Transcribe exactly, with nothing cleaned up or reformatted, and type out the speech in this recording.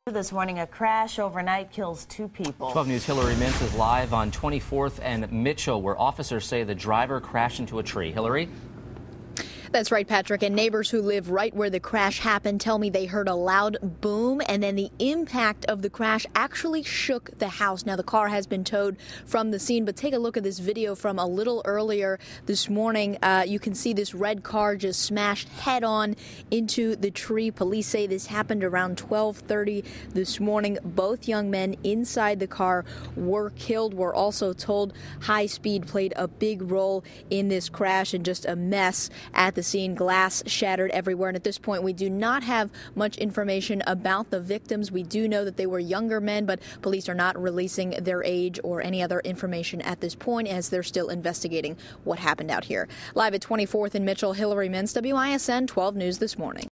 This morning, a crash overnight kills two people. twelve News' Hillary Mintz is live on twenty-fourth and Mitchell, where officers say the driver crashed into a tree. Hillary? That's right, Patrick. And neighbors who live right where the crash happened tell me they heard a loud boom, and then the impact of the crash actually shook the house. Now, the car has been towed from the scene, but take a look at this video from a little earlier this morning. Uh, you can see this red car just smashed head on into the tree. Police say this happened around twelve thirty this morning. Both young men inside the car were killed. We're also told high speed played a big role in this crash, and just a mess at the scene. Glass shattered everywhere, and at this point we do not have much information about the victims. We do know that they were younger men, but police are not releasing their age or any other information at this point, as they're still investigating what happened out here. Live at twenty-fourth in Mitchell, Hillary Mintz, W I S N twelve News this morning.